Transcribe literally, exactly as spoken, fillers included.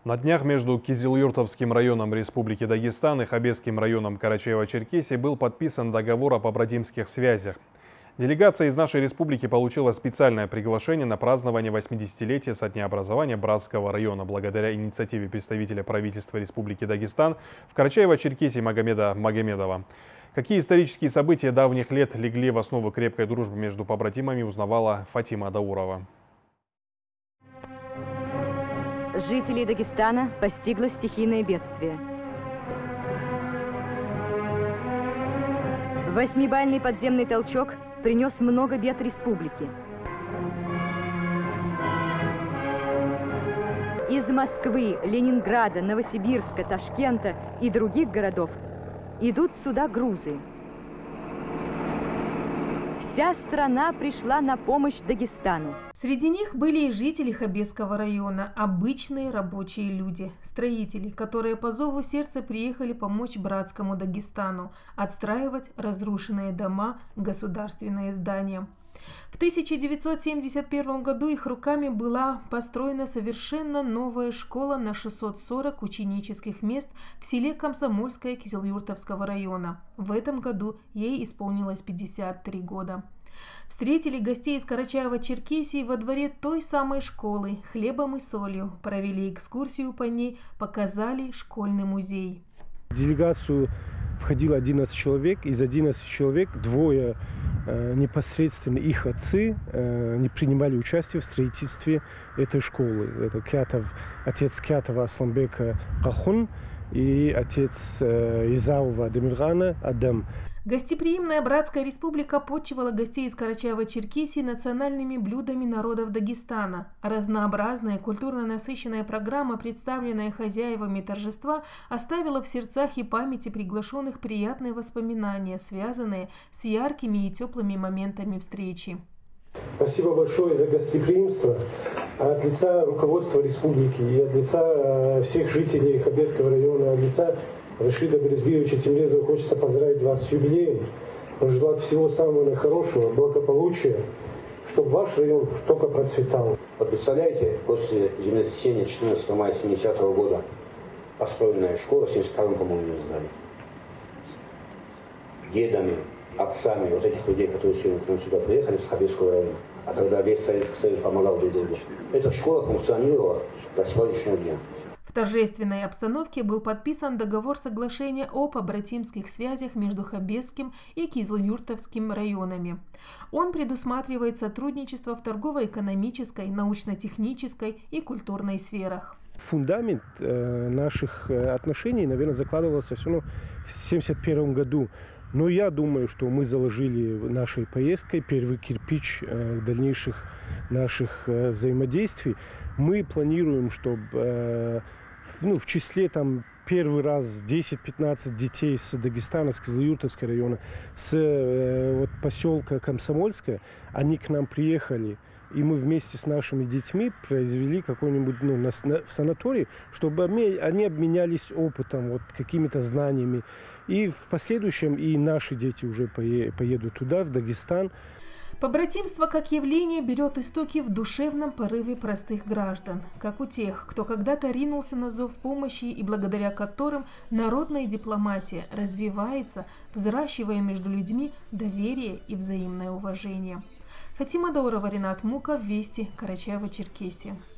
На днях между Кизилюртовским районом Республики Дагестан и Хабесским районом Карачаево-Черкесии был подписан договор о побратимских связях. Делегация из нашей республики получила специальное приглашение на празднование восьмидесятилетия со дня образования Братского района благодаря инициативе представителя правительства Республики Дагестан в Карачаево-Черкесии Магомеда Магомедова. Какие исторические события давних лет легли в основу крепкой дружбы между побратимами, узнавала Фатима Даурова. Жителей Дагестана постигло стихийное бедствие. Восьмибальный подземный толчок принес много бед республике. Из Москвы, Ленинграда, Новосибирска, Ташкента и других городов идут сюда грузы. Вся страна пришла на помощь Дагестану. Среди них были и жители Хабесского района, обычные рабочие люди, строители, которые по зову сердца приехали помочь братскому Дагестану отстраивать разрушенные дома, государственные здания. В тысяча девятьсот семьдесят первом году их руками была построена совершенно новая школа на шестьсот сорок ученических мест в селе Комсомольское Кизилюртовского района. В этом году ей исполнилось пятьдесят три года. Встретили гостей из Карачаево-Черкесии во дворе той самой школы хлебом и солью, провели экскурсию по ней, показали школьный музей. В делегацию входило одиннадцать человек, из одиннадцати человек двое непосредственно их отцы э, не принимали участие в строительстве этой школы. Это Кятов, отец Кятова Асланбека Кахун и отец э, Изаува Демиргана Адам. Гостеприимная братская республика почивала гостей из Карачаево-Черкесии национальными блюдами народов Дагестана. Разнообразная культурно насыщенная программа, представленная хозяевами торжества, оставила в сердцах и памяти приглашенных приятные воспоминания, связанные с яркими и теплыми моментами встречи. Спасибо большое за гостеприимство. От лица руководства республики и от лица всех жителей Хабесского района, от лица Рашида Березбиевича Тимрезова хочется поздравить вас с юбилеем, пожелать всего самого наихорошего, благополучия, чтобы ваш район только процветал. Вот представляете, после землетрясения четырнадцатого мая семидесятого года построенная школа, в семьдесят втором, по-моему, ее сдали. Дедами, отцами вот этих людей, которые сегодня к нам сюда приехали с Хабесского района, а тогда весь Советский Союз помогал друг другу. Эта школа функционировала до сегодняшнего дня. В торжественной обстановке был подписан договор соглашения о побратимских связях между Хабесским и Кизилюртовским районами. Он предусматривает сотрудничество в торгово-экономической, научно-технической и культурной сферах. Фундамент э, наших отношений, наверное, закладывался все равно в семьдесят первом году. Но я думаю, что мы заложили нашей поездкой первый кирпич э, дальнейших наших э, взаимодействий. Мы планируем, чтобы э, ну, в числе там первый раз десять-пятнадцать детей с Дагестана, с Кизилюртовского района, с э, вот, поселка Комсомольское, они к нам приехали. И мы вместе с нашими детьми произвели какой-нибудь ну, на, на, в санатории, чтобы они обменялись опытом, вот, какими-то знаниями. И в последующем и наши дети уже поедут туда, в Дагестан. Побратимство как явление берет истоки в душевном порыве простых граждан, как у тех, кто когда-то ринулся на зов помощи и благодаря которым народная дипломатия развивается, взращивая между людьми доверие и взаимное уважение. Фатима Даурова, Ринат Муков, Вести, Карачаево-Черкесия.